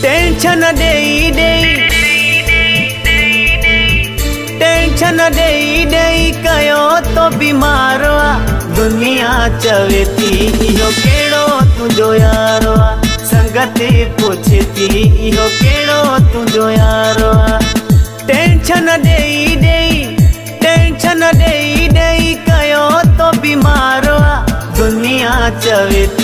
tension देई देई कयो तो बीमार आ दुनिया चवे थी इहो केड़ो तुझो यारो आ संगति पुछती इहो केड़ो तुझो यारो आ टेंशन देई कयो तो बीमार आ दुनिया चवे थी